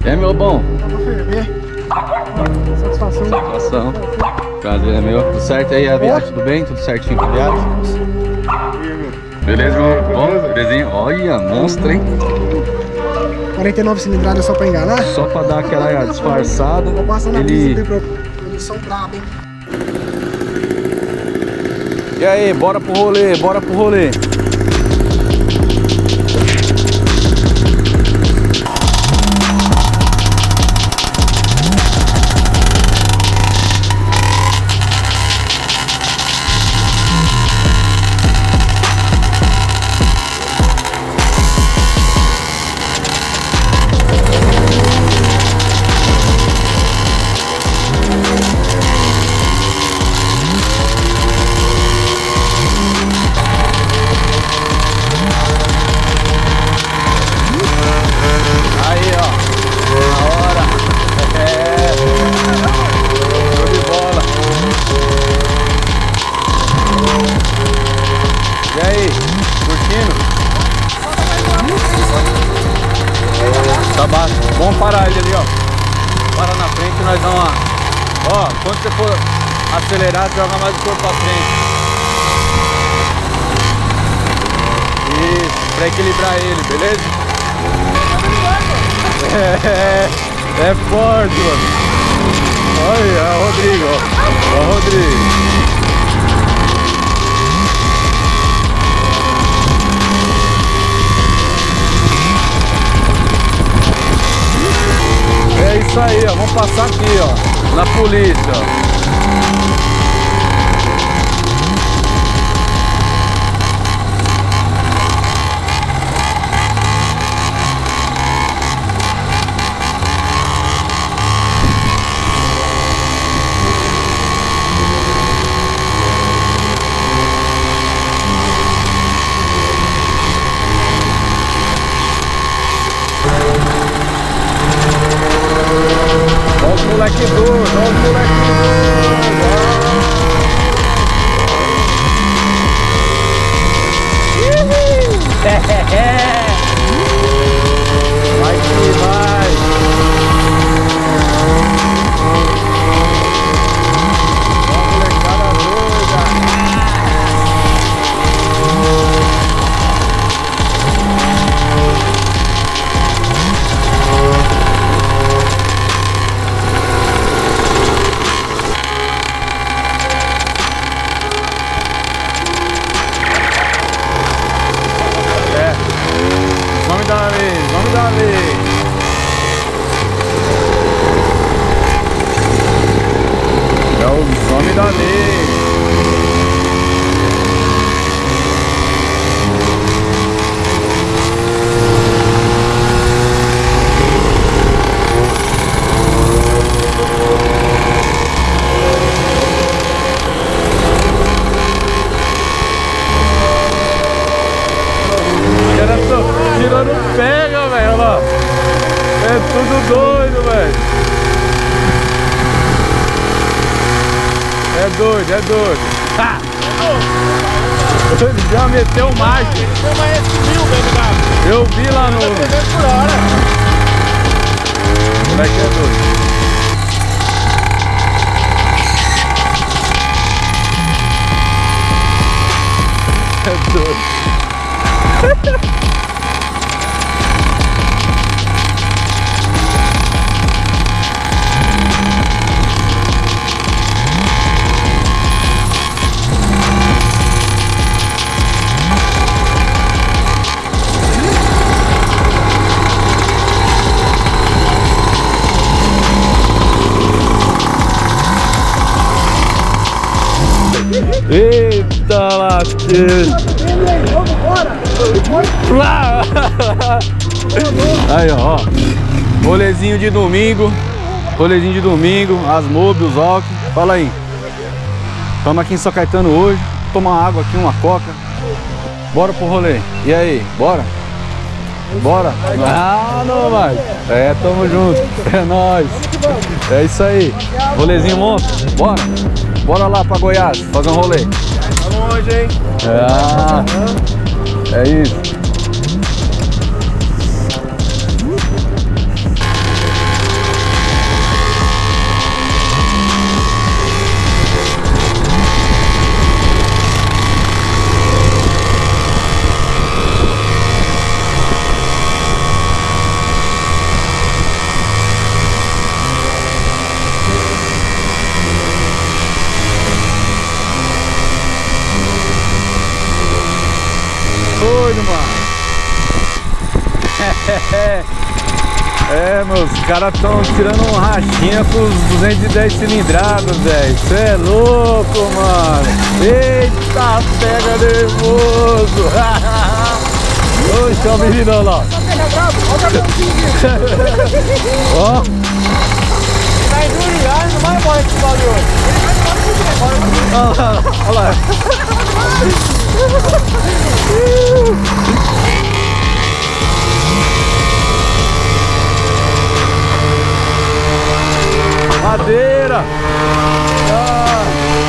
É, meu bom? Satisfação. Satisfação. Prazer é meu. Tudo certo aí, a viagem? Tudo bem? Tudo certinho com a viagem? Beleza, meu? Bom? Belezinha? Olha, monstro, hein? 49 cilindradas só pra enganar? Só pra dar aquela disfarçada. Vou passar na Ele... pista, não tem problema. Eles são bravos, hein? E aí, bora pro rolê, bora pro rolê. Vamos parar ele ali, ó. Para na frente e nós damos uma... Ó, quando você for acelerar, você joga mais o corpo pra frente. Isso, pra equilibrar ele, beleza? É forte, mano. Olha, o Rodrigo, ó. Ó, o Rodrigo. É isso aí, ó. Vamos passar aqui, ó, na polícia, ó. Olha os moleque doido, olha os moleque doido. Vai que vai. Olha a molecada doida. Vamos dar ali, vamos dar ali. É o nome dali. Tirando pega, velho, olha lá. É tudo doido, velho. É doido, é doido. Ah! Ele já meteu marcha. Tem uma S1000, velho, gato. Eu vi lá no... 300 por hora. O moleque é doido. É doido. Eita lasqueira! Aí ó, rolezinho de domingo, as mob, os álcool. Fala aí. Estamos aqui em São Caetano hoje, tomar uma água aqui, uma coca. Bora pro rolê. E aí, bora? Bora? Ah, não vai. É, tamo junto. É nóis. É isso aí. Rolezinho monstro. Bora. Bora lá pra Goiás, fazer um rolê. Tá longe, hein? É isso. É, meus caras estão tirando um rachinha com os 210 cilindradas, velho. Cê é louco, mano. Eita, pega nervoso. Oxe, ó o meninão lá. Ó. Vai endurear, não vai embora esse bagulho. Olha lá. Madeira! Ah.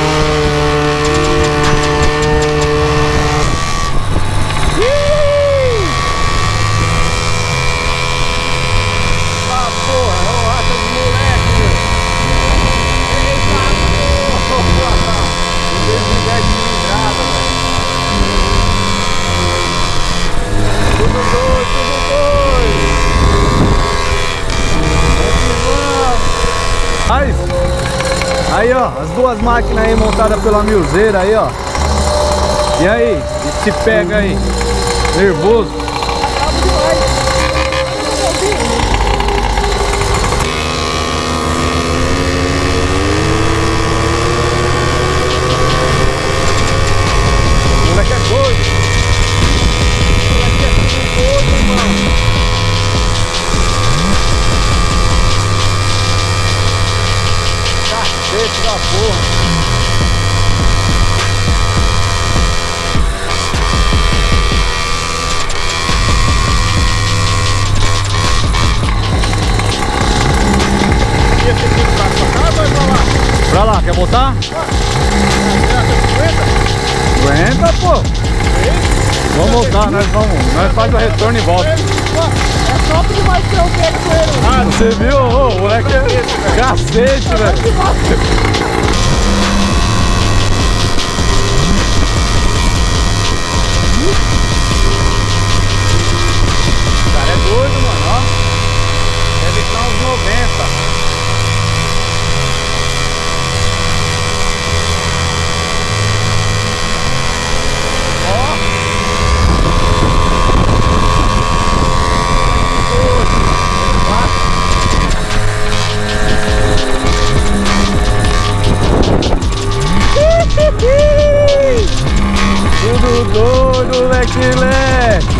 Ah, porra, não acha de moleque, meu. Eita, porra! 210 cilindrada, velho. Tudo doido, tudo doido! Aí, ó, as duas máquinas aí montadas pela Milzeira aí, ó. E aí, se pega aí, nervoso. O moleque é doido. O moleque é tudo doido, mano. Cacete da porra. E esse aqui pra cá ou vai pra lá? Pra lá, quer botar? Aguenta, pô. Vamos voltar, nós faz o retorno e volta. É top demais que eu pego com ele. Ah, você viu? Ô, o moleque é cacete, velho. O cara é doido, mano, ó. Deve estar uns 90. Tudo doido, leque.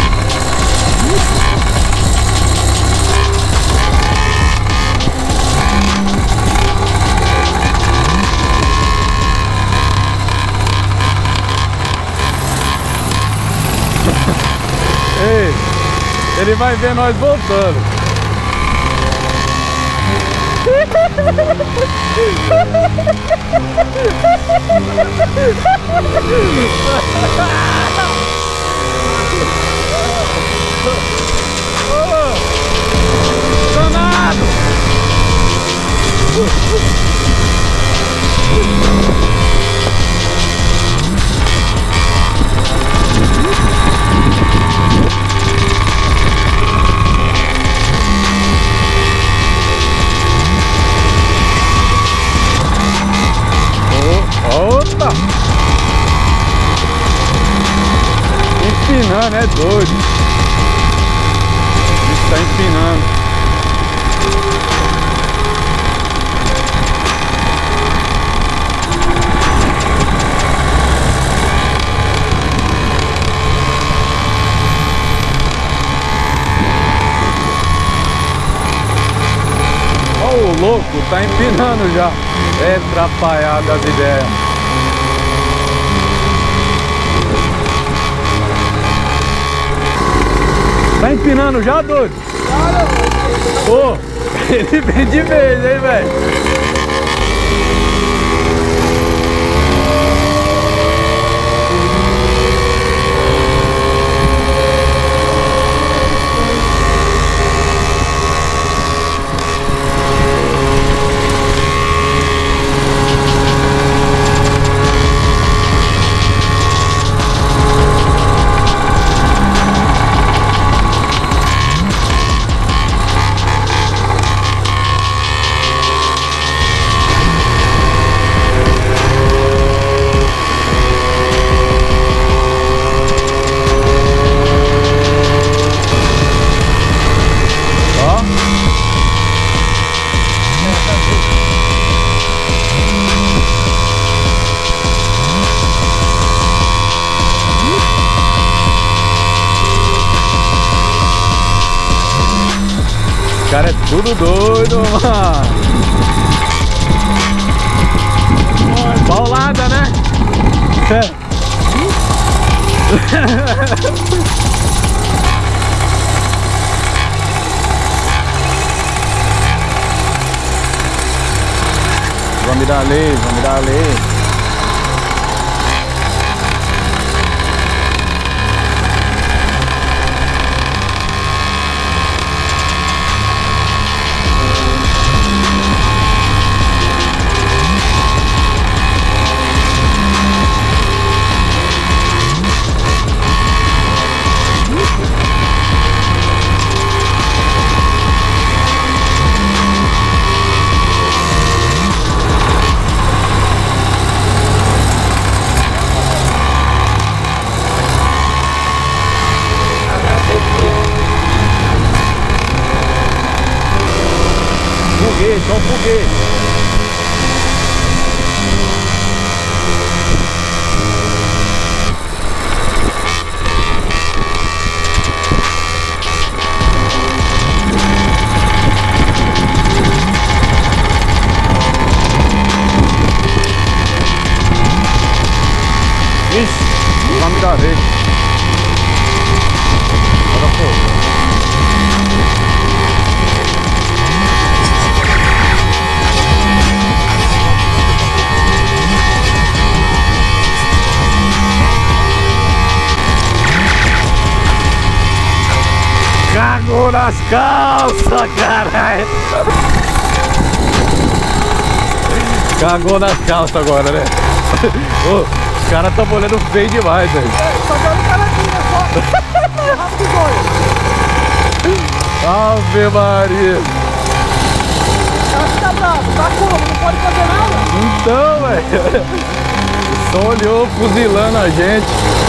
Ei, ele vai ver nós voltando. Danado! Opa! Empinando, é doido. Está empinando. Ó, o louco, tá empinando já. É atrapalhado as ideias. Tá empinando já, doido? Pô, ele vem de vez, hein, velho? Tudo doido, mano. Paulada, né? Vamos dar lei, vamos dar lei. Foguete, olha o foguete. Ixi, vai me dar vez. Olha fogo. Cagou nas calças, caralho! Cagou nas calças agora, né? Ô, os caras tão olhando feio demais, velho. Só dando caradinha, só. Rápido e doido. Ave Maria! Ela fica brava, tá como? Não pode fazer nada? Então, velho. Só olhou fuzilando a gente.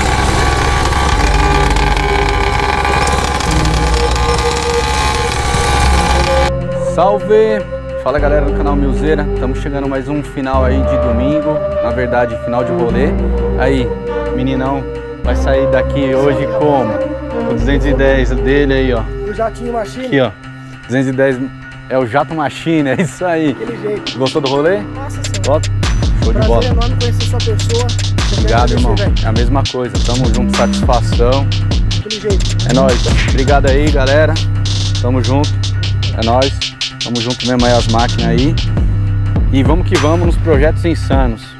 Salve! Fala galera do canal Milzeira, estamos chegando mais um final aí de domingo, na verdade final de rolê. Aí, meninão vai sair daqui hoje como? O 210 dele aí, ó. O jatinho machine. Aqui, ó. 210 é o jato machine, é isso aí. Daquele jeito. Gostou do rolê? Nossa senhora. Bota. Show de Prazer bola. enorme conhecer sua pessoa. Obrigado, irmão. É a mesma coisa, tamo junto, satisfação. Daquele jeito. É nóis. Obrigado aí, galera. Tamo junto. É nóis. Tamo junto mesmo aí as máquinas aí. E vamos que vamos nos projetos insanos.